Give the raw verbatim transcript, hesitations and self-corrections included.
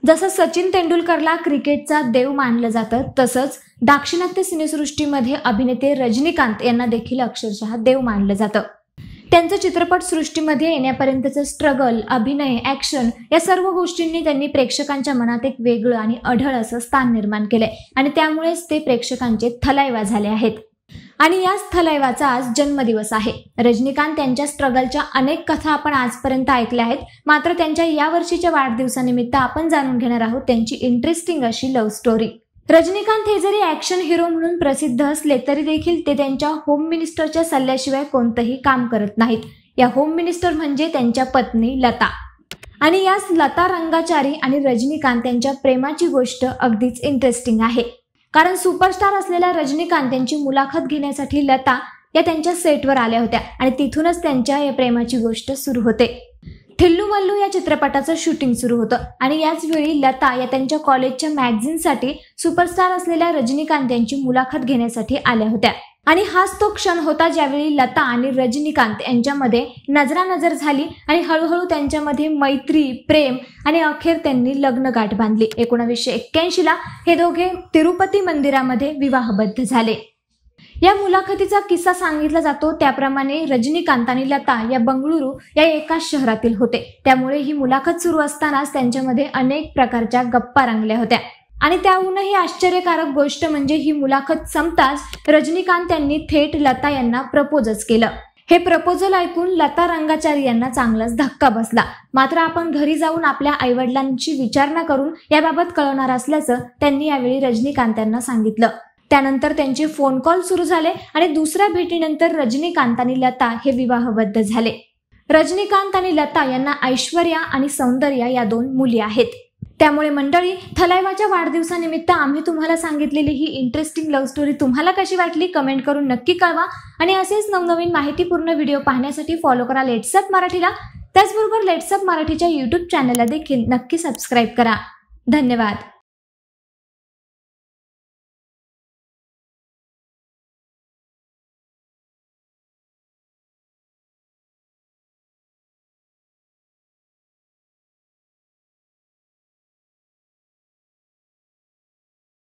जसं सचिन तेंडुलकरला क्रिकेटचा देव मानलं जातं, तसंच दाक्षिणात्य सिनेसृष्टीमध्ये अभिनेते रजनीकांत यांना देखील अक्षरशः देव मानलं जातं। त्यांचं चित्रपट सृष्टीमध्ये येण्यापर्यंतचं स्ट्रगल, अभिनय, ॲक्शन या सर्व गोष्टींनी त्यांनी प्रेक्षकांच्या मनात एक वेगळं आणि अढळ असं स्थान निर्माण केलंय आणि त्यामुळेच ते प्रेक्षकांचे थलाइवा झाले आहेत। आणि याच थलाइवाचा आज जन्मदिवस आहे। रजनीकांत यांच्या स्ट्रगलच्या अनेक कथा आपण आजपर्यंत ऐकल्या आहेत, मात्र त्यांच्या या वर्षीच्या वाढदिवसानिमित्त आपण जाणून घेणार आहोत त्यांची इंटरेस्टिंग अशी लव्ह स्टोरी। रजनीकांत हे जरी ॲक्शन हिरो म्हणून प्रसिद्ध असले तरी देखील ते त्यांच्या होम मिनिस्टरच्या सल्ल्याशिवाय कोणतंही काम करत नाहीत। या होम मिनिस्टर म्हणजे त्यांच्या पत्नी लता। आणि याच लता रंगाचारी आणि रजनीकांत यांच्या प्रेमाची गोष्ट अगदीच इंटरेस्टिंग आहे, कारण सुपरस्टार असलेल्या रजनीकांत यांची मुलाखत घेण्यासाठी लता या त्यांच्या सेटवर आल्या होत्या आणि तिथूनच त्यांच्या या प्रेमाची गोष्ट सुरू होते। ठिल्लू मल्लू या चित्रपटाचं शूटिंग सुरू होतं आणि याच वेळी लता या त्यांच्या कॉलेजच्या मॅगझिनसाठी सुपरस्टार असलेल्या रजनीकांत यांची मुलाखत घेण्यासाठी आल्या होत्या। आणि हाच तो क्षण होता ज्यावेळी लता आणि रजनीकांत यांच्यामध्ये नजरानजर झाली आणि हळूहळू त्यांच्यामध्ये मैत्री, प्रेम आणि अखेर त्यांनी लग्नगाठ बांधली। एकोणीसशे एक्क्याऐंशी ला हे दोघे तिरुपती मंदिरामध्ये विवाहबद्ध झाले। या मुलाखतीचा किस्सा सांगितला जातो त्याप्रमाणे रजनीकांत आणि लता या बंगळुरू या एकाच शहरातील होते, त्यामुळे ही मुलाखत सुरू असतानाच त्यांच्यामध्ये अनेक प्रकारच्या गप्पा रंगल्या होत्या। आणि त्याहूनही आश्चर्यकारक गोष्ट म्हणजे ही मुलाखत संपताच रजनीकांत यांनी थेट लता यांना प्रपोजच केलं। हे प्रपोजल ऐकून लता रंगाचारी यांना चांगलाच धक्का बसला, मात्र आपण घरी जाऊन आपल्या आईवडिलांची विचारणा करून याबाबत कळवणार असल्याचं त्यांनी यावेळी रजनीकांत यांना सांगितलं। त्यानंतर त्यांचे फोन कॉल सुरू झाले आणि दुसऱ्या भेटीनंतर रजनीकांत आणि लता हे विवाहबद्ध झाले। रजनीकांत आणि लता यांना ऐश्वर्या आणि सौंदर्या या दोन मुली आहेत। त्यामुळे मंडळी, थलाइवाच्या वाढदिवसानिमित्त आम्ही तुम्हाला सांगितलेली ही इंटरेस्टिंग लव्ह स्टोरी तुम्हाला कशी वाटली कमेंट करून नक्की कळवा आणि असेच नवनवीन माहितीपूर्ण व्हिडिओ पाहण्यासाठी फॉलो करा लेट्सअप मराठीला। त्याचबरोबर लेट्सअप मराठीच्या यूट्यूब चॅनलला देखील नक्की सबस्क्राईब करा। धन्यवाद।